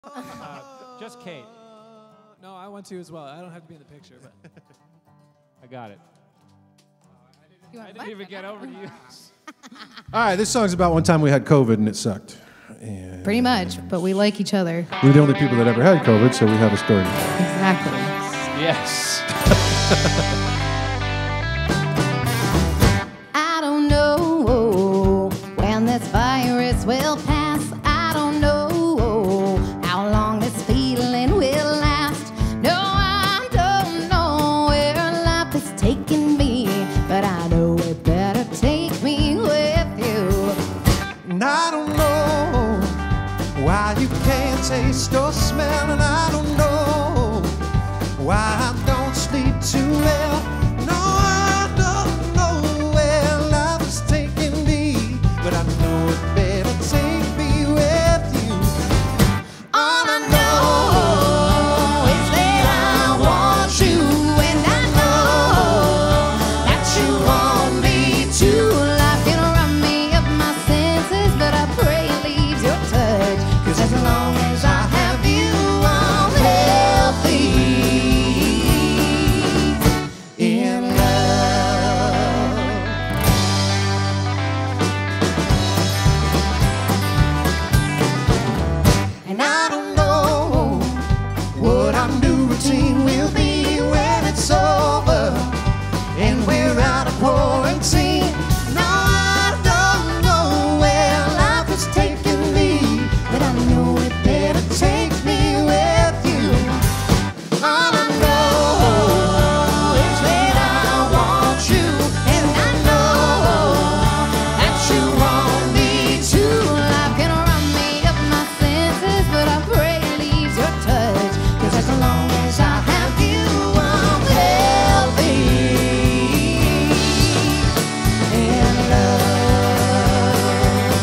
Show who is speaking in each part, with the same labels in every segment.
Speaker 1: Just Kate.
Speaker 2: No, I want to as well. I don't have to be in the picture, but
Speaker 1: I got it.
Speaker 3: You
Speaker 1: I
Speaker 3: want
Speaker 1: didn't even get over to you.
Speaker 4: All right, this song's about one time we had COVID and it sucked. And
Speaker 3: Pretty much, but we like each other.
Speaker 4: we're the only people that ever had COVID, so we have a story.
Speaker 3: Exactly.
Speaker 1: Yes.
Speaker 3: I don't know when this virus will pass. I don't know how long this feeling will last. No, I don't know where life is taking me, but I know it better take me with you.
Speaker 4: And I don't know why you can't taste or smell, and I don't know why I don't sleep too well. No, I don't know where life is taking me, but I know it better take me with you. All I know is that I want you, and I know that you want me too.
Speaker 3: Life can run me of my senses, but I pray it leaves your touch. 'Cause as long as I have you, I'm healthy in love. And I don't know what our new routine will be when it's over and we're out of quarantine. No, I don't know where life is taking me, but I know it better take me with you. All I know is that I want you, and I know that you want me too. Life can run me of my senses, but I pray it leaves your touch. 'Cause as long as I have you, I'm healthy in love.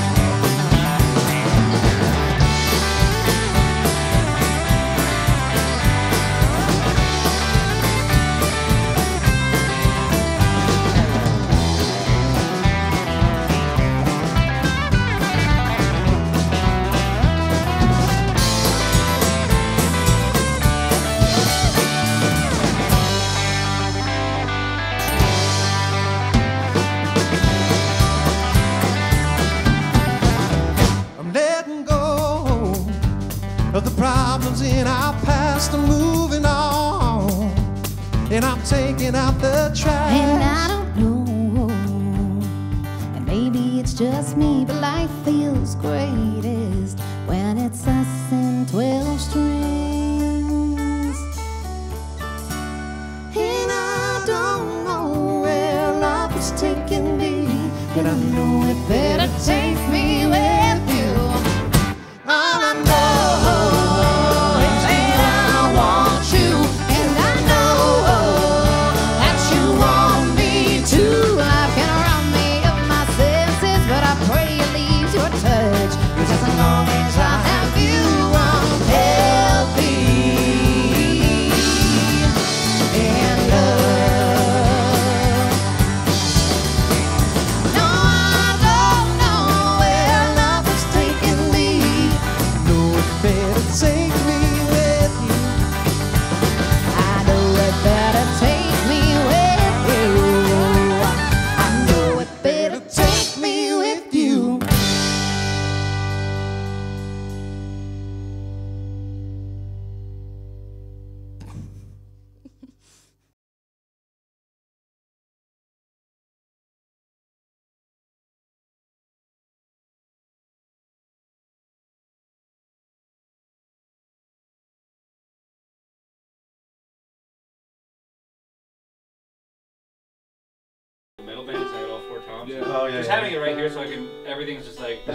Speaker 4: I'm letting go of the problems in our past. I'm moving on, and I'm taking out the trash.
Speaker 3: And I don't know, and maybe it's just me, but life feels greatest when it's us and 12 strings.
Speaker 4: And I don't know where life is taking me, but I know it better take me with you. All I know is that I want you,
Speaker 3: And I know that you want me too. Life can rob me of my senses, but I pray it leaves your touch. 'Cause as long as I have you, I'm healthy in love. No, I don't know where love is taking me.
Speaker 4: know it better take me with you.
Speaker 3: I know it better take me with you. I know it better take me with you.
Speaker 1: Metal bands, I got all four toms.
Speaker 2: Yeah.
Speaker 5: Oh, yeah,
Speaker 1: Just
Speaker 5: yeah.
Speaker 1: having it right here so I can, everything's just like.